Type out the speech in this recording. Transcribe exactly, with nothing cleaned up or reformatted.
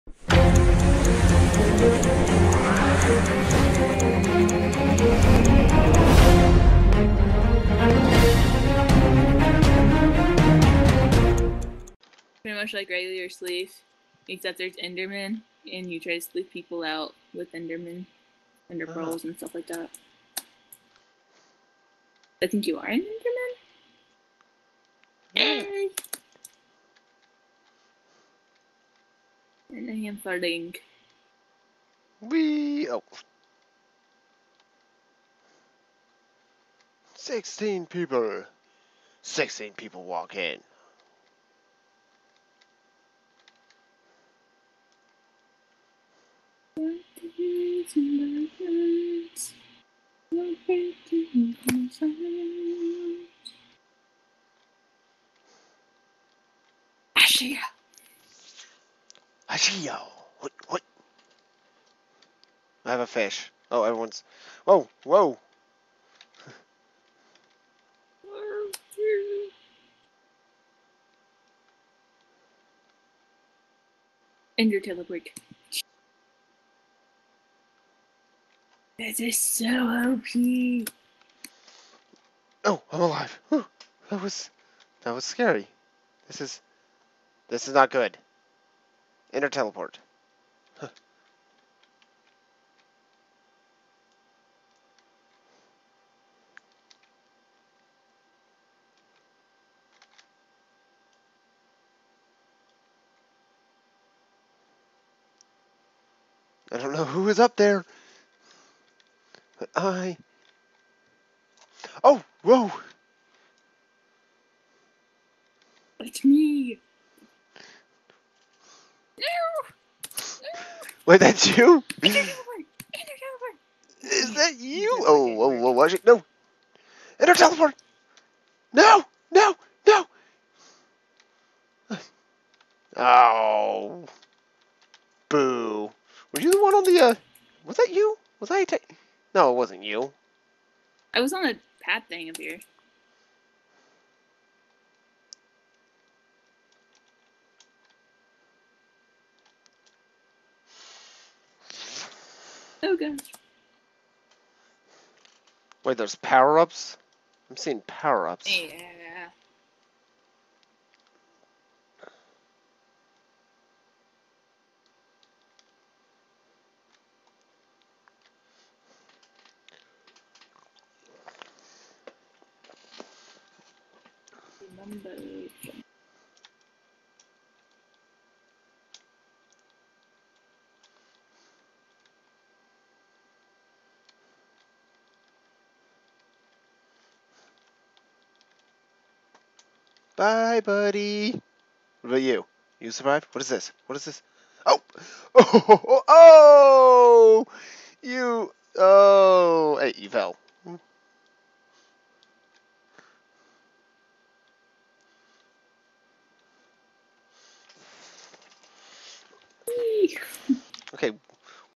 Pretty much like regular sleep, except there's Enderman, and you try to sleep people out with Enderman, Ender pearls, oh. and stuff like that. I think you are an Enderman? Yay! And I am farting. Wee! Oh. Sixteen people. Sixteen people walk in. Ashia! Ashio! What? What? I have a fish. Oh, everyone's... Whoa! Whoa! Ender teleport. This is so O P. Oh, I'm alive. Whew. That was... That was scary. This is... This is not good. Ender teleport. Huh. I don't know who is up there, but I... Oh! Whoa! It's me! No! Wait, that's you? Ender teleport! Ender teleport! Is that you? Oh, oh, oh, watch it. No! Ender teleport! No! No! No! Oh. Boo. Were you the one on the, uh... Was that you? Was I ta- No, it wasn't you. I was on the path thing up here. Oh gosh. Wait, there's power-ups? I'm seeing power-ups. Yeah. Remember. Bye, buddy. What about you? You survived? What is this? What is this? Oh! Oh! Oh! Oh! You... Oh! Hey, you fell.